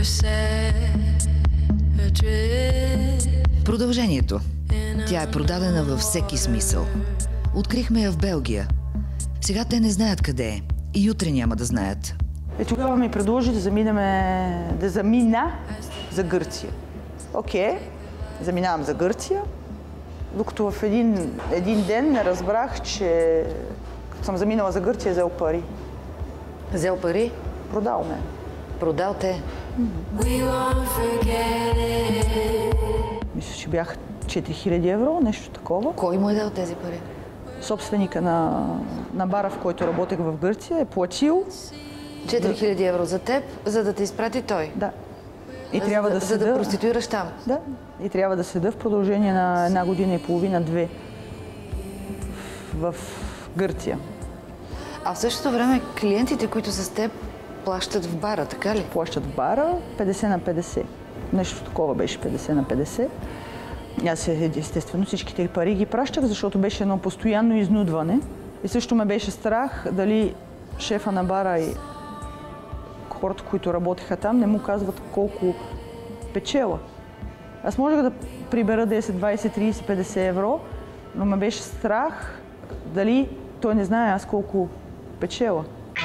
Продължението. Тя е продадена във всеки смисъл. Открихме я в Белгия. Сега те не знаят къде е. И утре няма да знаят. Тогава ми предложи да замина за Гърция. Окей, заминавам за Гърция, докато в един ден не разбрах, че като съм заминала за Гърция, взел пари. Взел пари? Продал ме. Продал те? Мисля, че бяха 4000 евро, нещо такова. Кой му е дал тези пари? Собственика на бара, в който работех в Гърция, е платил 4000 евро за теб, за да те изпрати той? Да. И трябва да за да проституираш там? Да. И трябва да седа в продължение на 1 година и половина, 2 в Гърция. А в същото време клиентите, които са с теб, плащат в бара, така ли? Плащат в бара 50 на 50. Нещо такова беше 50 на 50. Аз естествено всичките пари ги пращах, защото беше едно постоянно изнудване. И също ме беше страх дали шефа на бара и хората, които работеха там, не му казват колко печела. Аз можех да прибера 10, 20, 30, 50 евро, но ме беше страх дали той не знае аз колко печела.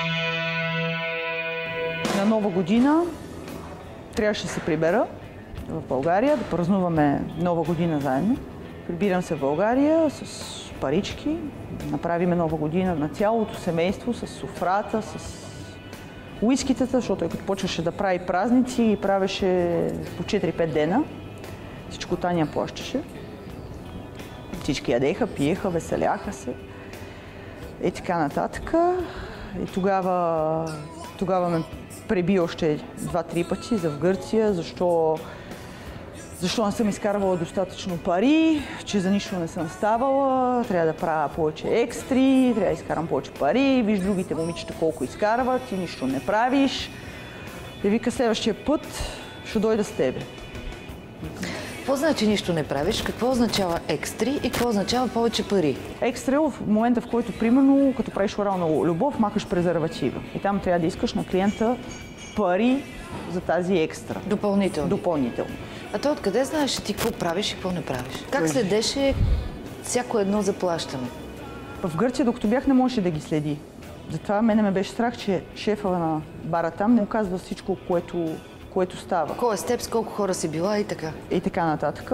На Нова година трябваше да се прибера в България, да празнуваме Нова година заедно. Прибирам се в България с парички, направиме Нова година на цялото семейство, с софрата, с уискитата, защото той като почваше да прави празници и правеше по 4-5 дена. Всичко Таня плащаше. Всички ядеха, пиеха, веселяха се и така нататък. И тогава ме преби още 2-3 пъти за в Гърция, защо не съм изкарвала достатъчно пари, че за нищо не съм ставала, трябва да правя повече екстри, трябва да изкарам повече пари, виж другите момичета колко изкарват и нищо не правиш. И вика, следващия път ще дойда с тебе. Какво значи нищо не правиш? Какво означава екстри и какво означава повече пари? Екстри е в момента, в който, примерно, като правиш орална любов, махаш презерватива. И там трябва да искаш на клиента пари за тази екстра. Допълнително. А той откъде знаеш ти какво правиш и какво не правиш? Как следеше всяко едно заплащане? В Гърция, докато бях, не можеше да ги следи. Затова мене ме беше страх, че шефа на бара там не оказва всичко, което става. Кой е с теб, с колко хора си била и така? И така нататък.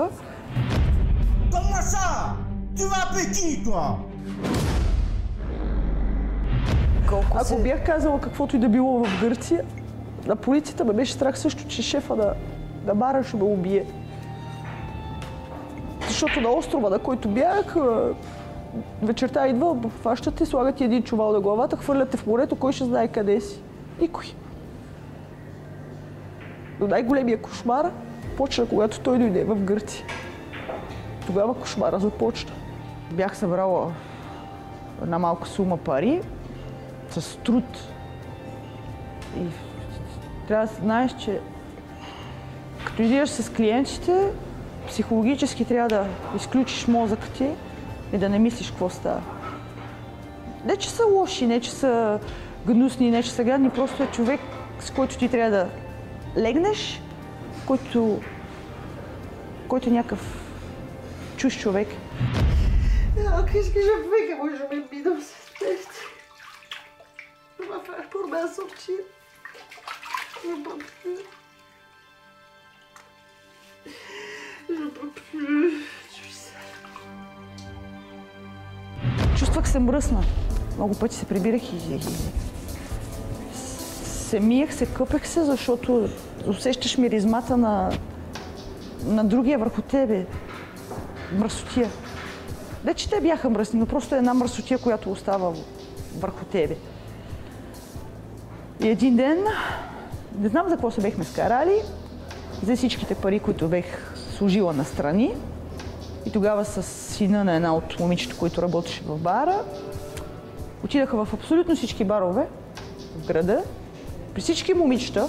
Ако бях казала каквото и да било в Гърция, на полицията ме беше страх също, че шефа на бара ще ме убие. Защото на острова, на който бях, вечерта идва, фащате, слагате един чувал на главата, хвърляте в морето, кой ще знае къде си? Никой. Но най-големия кошмар почна, когато той дойде в Гърция. Тогава кошмара започна. Бях събрала една малка сума пари с труд. И трябва да знаеш, че като идеш с клиентите, психологически трябва да изключиш мозъка ти и да не мислиш какво става. Не, че са лоши, не, че са гнусни, не, че са гадни, просто е човек, с който ти трябва да легнеш, който е някакъв чуж човек. Ако искаш да века, може да ме бидам с теб. Това фаш por me sortir. Je peux plus. Чувствах се мръсна. Много пъти се прибирах и се миех, се къпех се, защото усещаш миризмата на другия върху тебе. Мръсотия. Не, че те бяха мръсни, но просто една мръсотия, която остава върху тебе. И един ден, не знам за какво се бехме скарали, взе всичките пари, които бех служила настрани. И тогава с сина на една от момичета, които работеше в бара, отидаха в абсолютно всички барове в града, при всички момичета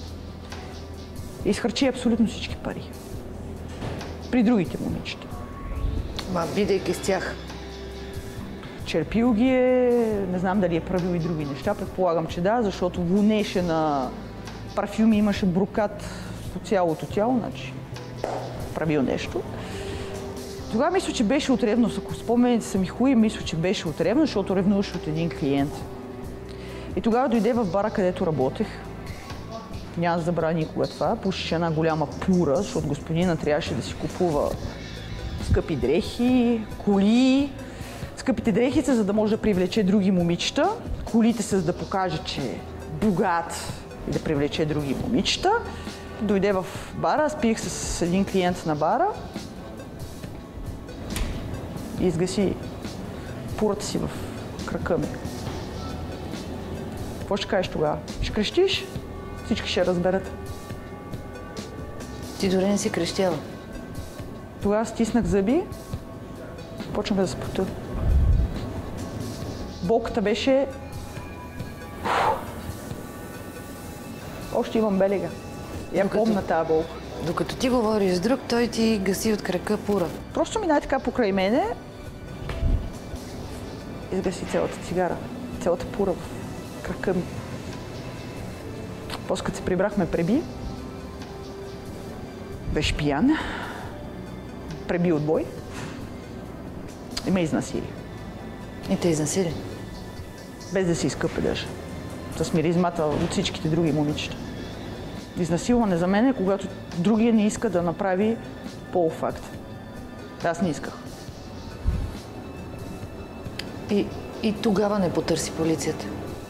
и изхарчи абсолютно всички пари. При другите момичета. Бидейки с тях. Черпил ги е, не знам дали е правил и други неща, предполагам, че да, защото вонеше на парфюми, имаше брокат по цялото тяло, значи правил нещо. Тогава мисля, че беше от ревност. Ако спомените са ми хубави, мисля, че беше от ревност, защото ревнуваше от един клиент. И тогава дойде в бара, където работех. Няма да забравя никога това. Пушеше една голяма пура, защото господина трябваше да си купува скъпи дрехи, коли. Скъпите дрехи са, за да може да привлече други момичета. Колите са, за да покаже, че е богат и да привлече други момичета. Дойде в бара, аз пиех с един клиент на бара и изгаси пурата си в крака ми. Какво ще кажеш тогава? Ще крещиш? Всички ще разберат. Ти дори не си крещяла. Тогава стиснах зъби, почнах да се пота. Болката беше... Още имам белега. Я помня тази болка. Докато ти говориш с друг, той ти гаси от крака пура. Просто мина така покрай мене, изгаси цялата цигара, цялата пура в крака ми. После като се прибрахме, преби. Беше пиян. Преби от бой. И ме изнасили. И те изнасили? Без да се изкъпе даже. С миризмата от всичките други момичета. Изнасилване за мен е, когато другия не иска да направи полуфакт. Аз не исках. И тогава не потърси полицията?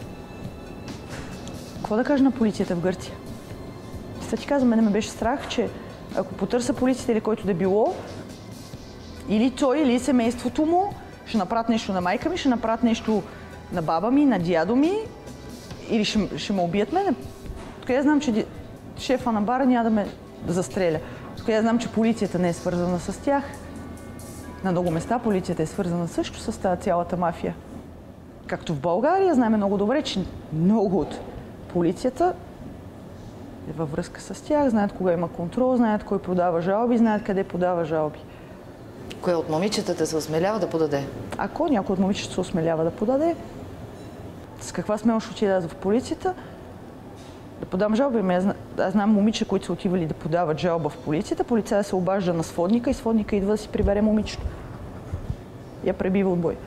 Какво да кажа на полицията в Гърция? Ста ти казвам, мене ме беше страх, че ако потърся полицията или който да било, или той, или семейството му, ще направят нещо на майка ми, ще направят нещо на баба ми, на дядо ми, или ще ме убият мене. Така я знам, че шефа на бара няма да ме застреля. Така я знам, че полицията не е свързана с тях. На много места полицията е свързана също с тази цялата мафия. Както в България, знаем много добре, че много от полицията е във връзка с тях, знаят кога има контрол, знаят кой продава жалби, знаят къде подава жалби. Кое от момичетата се осмелява да подаде? Ако някой от момичета се осмелява да подаде, с каква смелост отида в полицията, да подам жалби? Аз знам момичета, които са отивали да подават жалба в полицията, полицая се обажда на сводника и сводника идва да си прибере момичето. Я пребива от бой.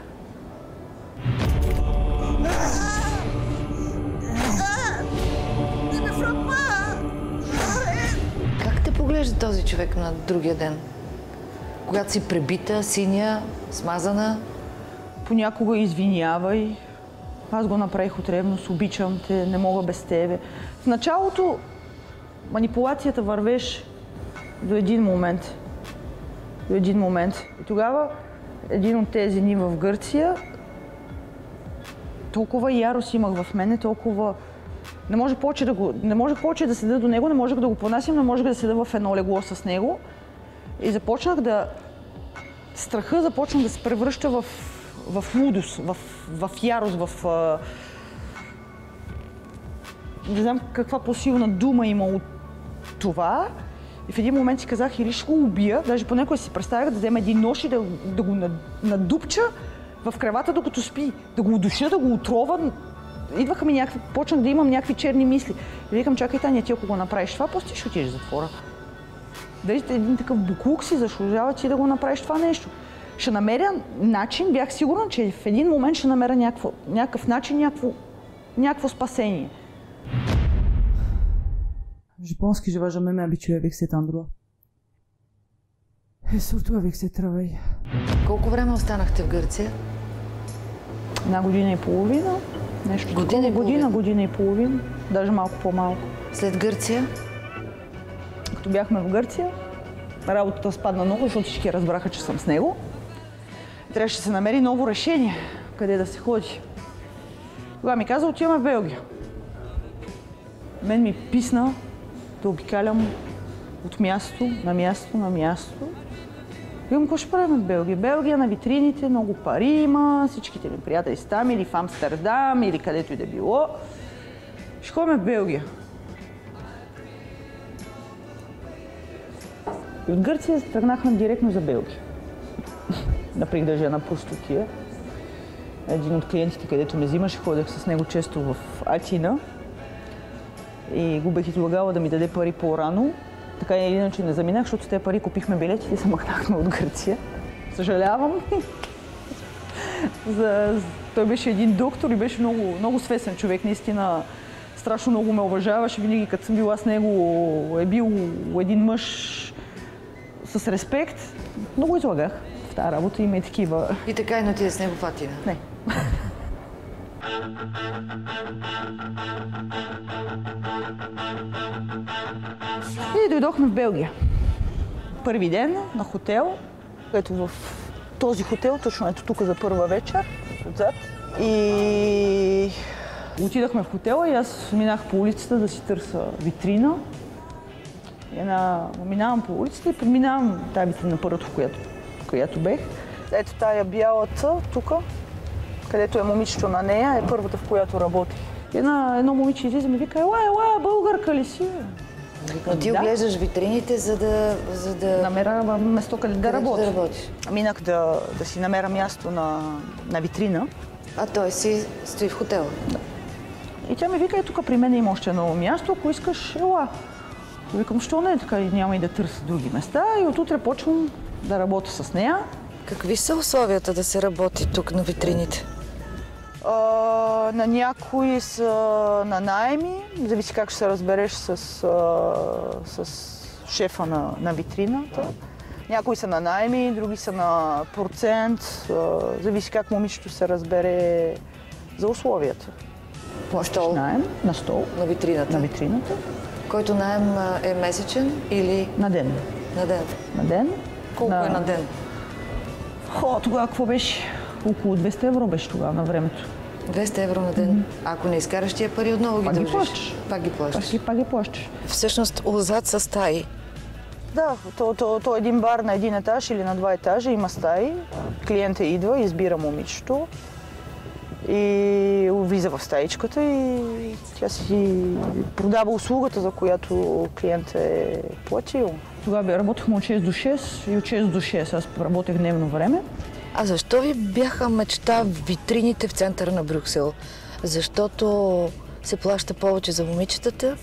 Как те поглежда този човек на другия ден? Когато си пребита, синя, смазана? Понякога извинявай. Аз го направих от ревност, обичам те, не мога без тебе. В началото манипулацията вървеше до един момент. И тогава един от тези дни в Гърция, толкова ярост имах в мене, толкова... Не може повече да седа до него, не можех да го понасям, не можех да седа в едно легло с него. И започнах да... Страха започна да се превръща в лудост, в ярост, не знам каква по-силна дума има от това. И в един момент си казах, или ще го убия, даже понякога си представях да взема един нож и да го надупча в кревата, докато спи, да го удуша, да го отрова. Идваха ми някакви, почнах да имам някакви черни мисли. И викам, чакай, Таня, ти ако го направиш това, после ти ще отидеш в затвора. Дали един такъв буклук си заслужава ти да го направиш това нещо. Ще намеря начин, бях сигурна, че в един момент ще намеря някакъв начин, някакво спасение. Je pense que je vais jamais m'habituer avec cet endroit. Et surtout avec ce travail. Колко време останахте в Гърция? Една година и половина. Нещо година и половина. Даже малко по-малко. След Гърция? Като бяхме в Гърция, работата спадна много, защото всички разбраха, че съм с него. Трябваше да се намери ново решение, къде да се ходи. Тогава ми каза, отиваме в Белгия. Мен ми писна да обикалям от място на място на място. Викам, какво ще правим в Белгия? Белгия на витрините, много пари има, всичките ми приятели са там, или в Амстердам, или където и да било. Ще ходим в Белгия. И от Гърция тръгнахме директно за Белгия. Наприх даже една простотия. Един от клиентите, където ме взимаше, ходех с него често в Атина. и го бех излагала да ми даде пари по-рано. Така или иначе не заминах, защото с тези пари купихме билетите и се махнахме от Гърция. Съжалявам. Той беше един доктор и беше много свестен човек, наистина страшно много ме уважаваше. Винаги като съм била с него е бил един мъж с респект. Много излагах в тази работа, има и такива. И така и не отиде с него в Атина? Не. И дойдохме в Белгия. Първи ден на хотел, ето в този хотел, точно ето тук за първа вечер, отзад. И отидахме в хотела и аз минах по улицата да си търся витрина. Минавам по улицата и подминавам тази витрина първото, в която бех. Ето тая бялата тук, където е момичето на нея, е първата, в която работи. Едно момиче излиза и ми вика: ела, българка ли си? Но ти оглеждаш витрините, за да... намеря место, къде да работиш. Минах да си намеря място на витрина. А той си стои в хотела? Да. И тя ми вика: тук при мен има още едно място, ако искаш, ела. Викам: що не, така няма и да търся други места. И отутре почвам да работя с нея. Какви са условията да се работи тук на витрините? На някои са на наеми, зависи как ще се разбереш с шефа на витрината. Някои са на наеми, други са на процент, зависи как момичето се разбере за условията. Плащаш наем на стол. На витрината? На витрината. Който наем е месечен или... На ден. На ден? На ден. Колко е на ден? Тогава какво беше? Около 200 евро беше тогава на времето. 200 евро на ден? Ако не изкараш тия пари, отново ги дължиш? Пак ги плащаш. Пак ги плащаш. Всъщност, отзад са стаи? Да, то е един бар на един етаж или на два етажа, има стаи. Клиентът идва, избира момичето и влиза в стаичката и тя си продава услугата, за която клиентът е платил. Тогава работехме от 6 до 6 и от 6 до 6 аз работех дневно време. А защо ви бяха мечта витрините в центъра на Брюксел? Защото се плаща повече за момичетата?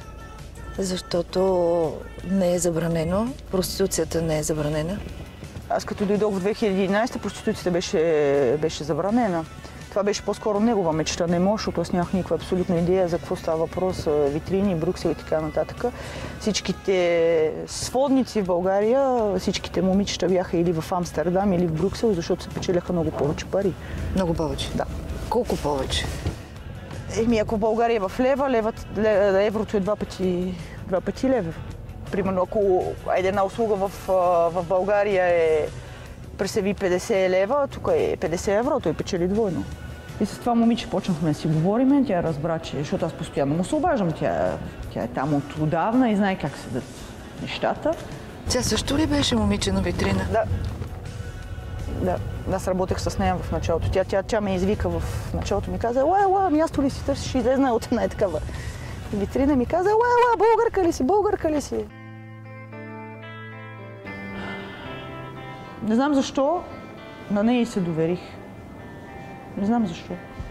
Защото не е забранено? Проституцията не е забранена? Аз като дойдох в 2011, проституцията беше забранена. Това беше по-скоро негова мечта, не може, защото аз нямах никаква абсолютна идея за какво става въпрос, витрини, Брюксел и така нататък. Всичките сводници в България, всичките момичета бяха или в Амстердам, или в Брюксел, защото се печеляха много повече пари. Много повече? Да. Колко повече? Ако в България е в лева, еврото е два пъти лева. Примерно, ако една услуга в България е пресеви 50 лева, тук е 50 евро, той печели двойно. И с това момиче почнахме да си говорим, тя разбра, че, защото аз постоянно му се обаждам, тя е там от отдавна и знае как седат нещата. Тя също ли беше момиче на витрина? Да. Аз работех с нея в началото. Тя ме извика в началото, ми каза: ела, място ли си търсиш? Излезна от една такава витрина, ми каза: ела, българка ли си? Не знам защо на нея и се доверих. Не знам защо.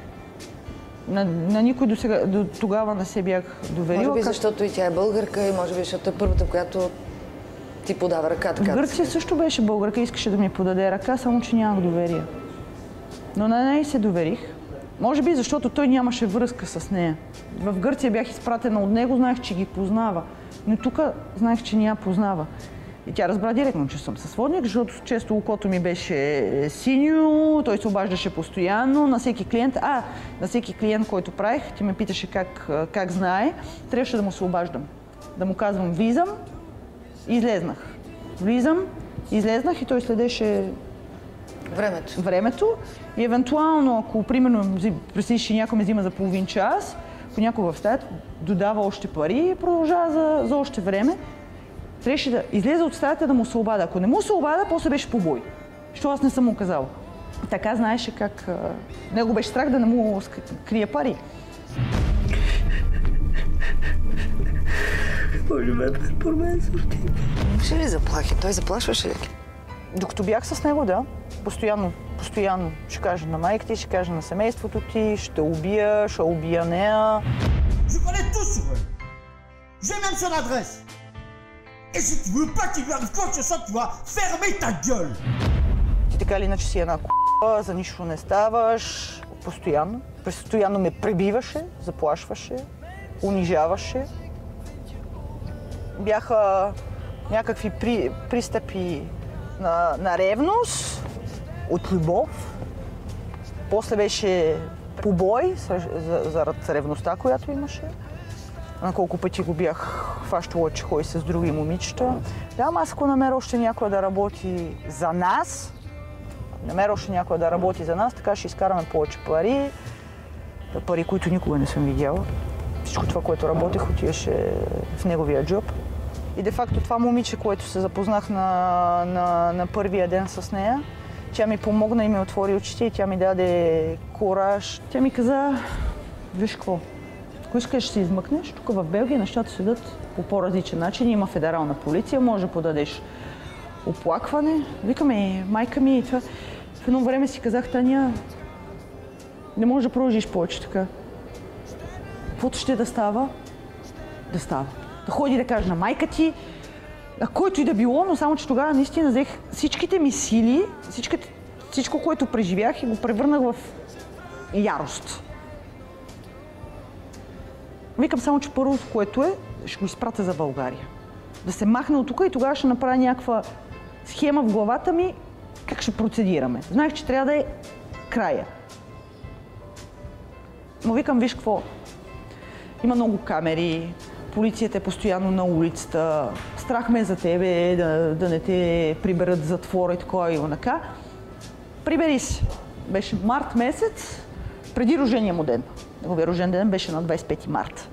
На никой до тогава не се бях доверила. Може би защото и тя е българка и може би защото е първата, която ти подава ръка. В Гърция също беше българка, искаше да ми подаде ръка, само че нямах доверие. Но на нея се доверих. Може би защото той нямаше връзка с нея. В Гърция бях изпратена от него, знаех, че ги познава. Но тук знаех, че не я познава. И тя разбра директно, че съм със сводник, защото често окото ми беше синьо, той се обаждаше постоянно на всеки клиент, който правих, ти ме питаше как знае, трябваше да му се обаждам. Да му казвам: влизам, излезнах. Влизам, излезнах и той следеше времето. И евентуално, ако примерно пресиш, че някой ме взима за половин час, понякога в стаята додава още пари и продължава за още време. Трябваше да излезе от стаята да му се обада. Ако не му се обада, после беше побой. Що аз не съм му казала. Така знаеше как... Него беше страх да не му крие пари. Може ме мен сорти. Имаше ли заплахи? Той заплашваше ли? Докато бях с него, да. Постоянно. Ще кажа на майка ти, ще кажа на семейството ти, ще убия нея. Je connais tout sur eux. J'ai même son adresse. Et si tu veux pas qu'il lui arrive quoi que ce soit, tu vas fermer ta gueule. Ти така или иначе си една к***а, за нищо не ставаш, постоянно. Постоянно ме пребиваше, заплашваше, унижаваше. Бяха някакви пристъпи на ревност, от любов. После беше побой заради ревността, която имаше. На колко пъти го бях хващала, че ходи с други момичета. Да, аз ако намеря още някой да работи за нас, така ще изкараме повече пари, които никога не съм видяла. Всичко това, което работех, отиваше в неговия джоб. И де-факто това момиче, което се запознах на първия ден с нея, тя ми помогна и ми отвори очите и тя ми даде кураж. Тя ми каза, виж какво, ако искаш да се измъкнеш, тук в Белгия нещата седат по по-различен начин. Има федерална полиция, може да подадеш оплакване. Викаме, майка ми, това. В едно време си казах, Таня, не можеш да продължиш повече така. Каквото ще да става, да става. Да ходи да кажа на майка ти, на който и да било, но само че тогава наистина взех всичките ми сили, всичко, което преживях и го превърнах в ярост. Викам само, че първото, което е, ще го изпратя за България. Да се махна от тук и тогава ще направя някаква схема в главата ми, как ще процедираме. Знаех, че трябва да е края. Но викам, виж какво, има много камери, полицията е постоянно на улицата, страх ме е за тебе да не те приберат в затвора и такова и онака. Прибери се. Беше март месец, преди рождения му ден. Неговия рожден ден беше на 25 марта.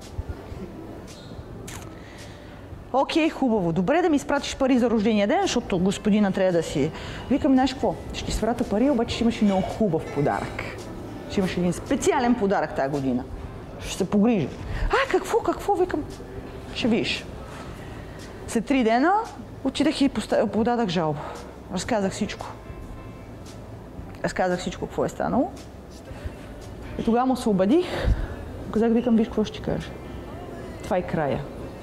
Окей, хубаво. Добре да ми изпратиш пари за рождения ден, защото господина трябва да си... Викам, знаеш какво? Ще ти сврата пари, обаче ще имаш и много хубав подарък. Ще имаш един специален подарък тази година. Ще се погрижа. Какво? Викам, ще видиш. След 3 дена отидах и подадах жалба. Разказах всичко. Какво е станало. И тогава му се обадих. Казах, викам, виж какво ще ти кажа. Това е края.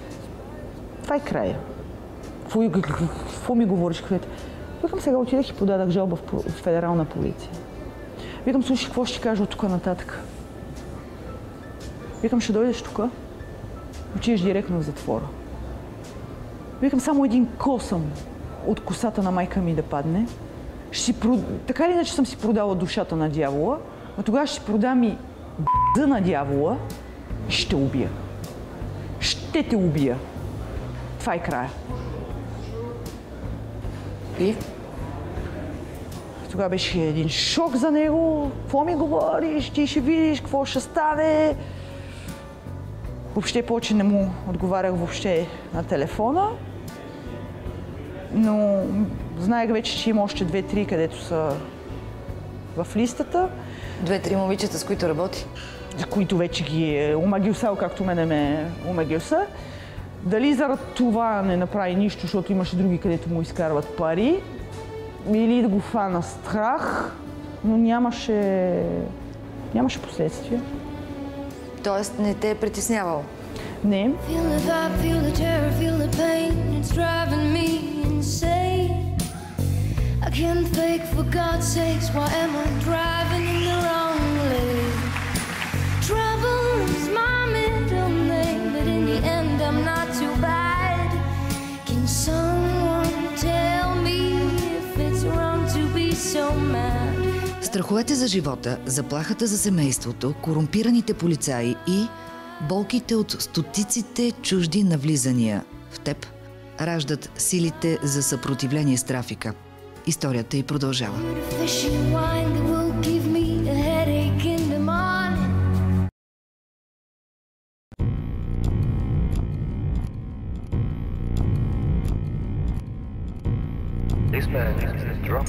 Какво ми говориш? Викам, сега отидах и подадах жалба в федерална полиция. Викам, слушай, какво ще ти кажа от тук нататък? Викам, ще дойдеш тук, отидеш директно в затвора. Викам, само един косъм от косата на майка ми да падне. Така или иначе съм си продала душата на дявола, но тогава ще продам и б***а на дявола и ще убия. Ще те убия. Това е края. И? Тогава беше един шок за него. Какво ми говориш? Ти ще видиш какво ще стане. Въобще повече не му отговарях въобще на телефона. Но знаех вече, че има още 2-3, където са в листата. 2-3 момичета, с които работи? За които вече ги е омагюсал, както мене ме омагюса. Дали заради това не направи нищо, защото имаше други, където му изкарват пари, или да го фана страх, но нямаше последствия. Тоест не те е притеснявал? Не. Страховете за живота, заплахата за семейството, корумпираните полицаи и болките от стотиците чужди навлизания в теб раждат силите за съпротивление с трафика. Историята й продължава. This man is drunk.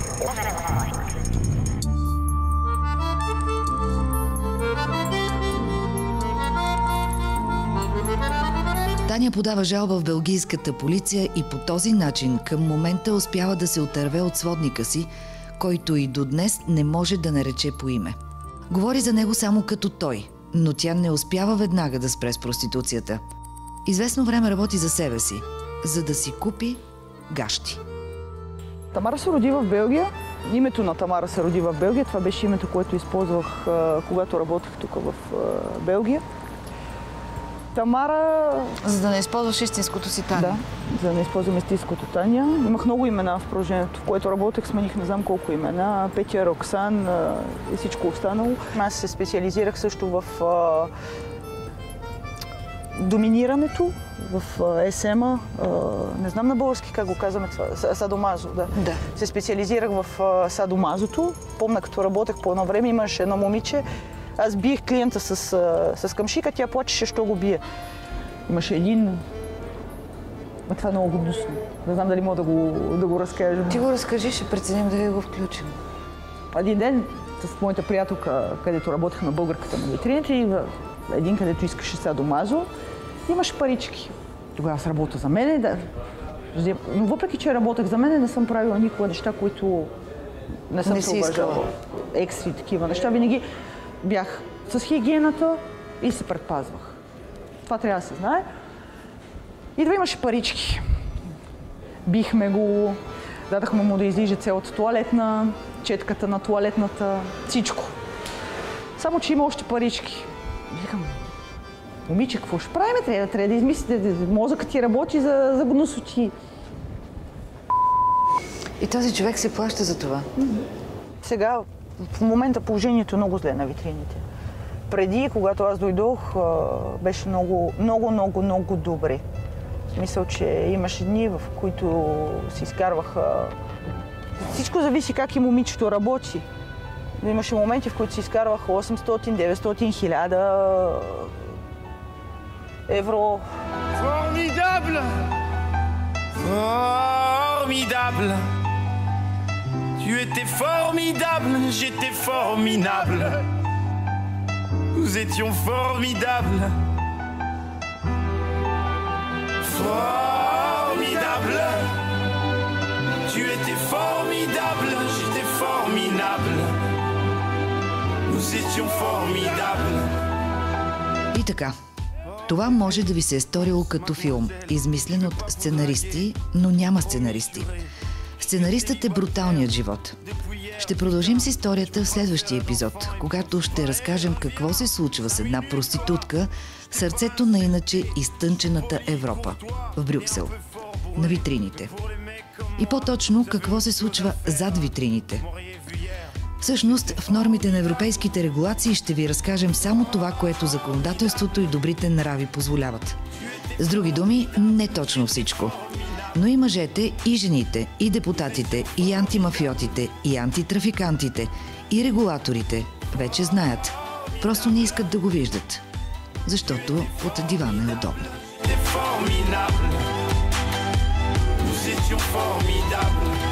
Таня подава жалба в белгийската полиция и по този начин към момента успява да се отърве от сводника си, който и до днес не може да нарече по име. Говори за него само като той, но тя не успява веднага да спре с проституцията. Известно време работи за себе си, за да си купи гащи. Тамара се роди в Белгия. Името на Тамара се роди в Белгия. Това беше името, което използвах, когато работех тук в Белгия. Тамара... За да не използваш истинското си Таня. Да, за да не използвам истинското Таня. Имах много имена в продължението, в което работех. Смених не знам колко имена. Петя, Роксан и всичко останало. Аз се специализирах също в доминирането, в СМ-а. Не знам на български как го казваме това. Садомазо, да. Се специализирах в садомазото. Помня, като работех по едно време, имаше едно момиче. Аз биех клиента с камшика, тя плачеше, що го бие. Имаше един... Това е много гнусно. Не знам дали мога да го разкажа. Ти го разкажи, ще преценим дали го включим. Един ден с моята приятелка, където работех на българката на витрините, и един, където искаше садомазо, имаше парички. Тогава аз работя за мене, да. Но въпреки, че работех за мене, не съм правила никога неща, които не съм се уважавала. Екстри, такива неща. Винаги бях с хигиената и се предпазвах. Това трябва да се знае. И да имаше парички. Бихме го, дадахме му да излижа цялата туалетна, четката на туалетната, всичко. Само, че има още парички. Викам, момиче, какво ще правим? Трябва да измислите, мозъкът ти работи за гнусоти. И този човек се плаща за това? Сега, в момента положението е много зле на витрините. Преди, когато аз дойдох, беше много добре. В смисъл, че имаше дни, в които си изкарваха... Всичко зависи как и момичето работи. Имаше моменти, в които си изкарваха 800, 900, 1000 евро. Formidable! Formidable! Tu étais formidable, j'étais formidable. Nous étions formidables. Formidable. Tu étais formidable, j'étais formidable. Nous étions formidables. И така. Това може да ви се е сторило като филм, измислен от сценаристи, но няма сценаристи. Сценаристът е бруталният живот. Ще продължим с историята в следващия епизод, когато ще разкажем какво се случва с една проститутка в сърцето на иначе изтънчената Европа, в Брюксел, на витрините. И по-точно какво се случва зад витрините. Всъщност, в нормите на европейските регулации ще ви разкажем само това, което законодателството и добрите нрави позволяват. С други думи, не точно всичко. Но и мъжете, и жените, и депутатите, и антимафиотите, и антитрафикантите, и регулаторите вече знаят. Просто не искат да го виждат. Защото под дивана е удобно. Nous étions formidables.